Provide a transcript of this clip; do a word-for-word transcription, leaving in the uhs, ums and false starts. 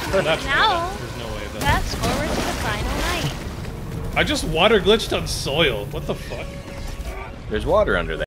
That's Now, There's no way that. fast forward to the final night. I just water glitched on soil. What the fuck? There's water under there.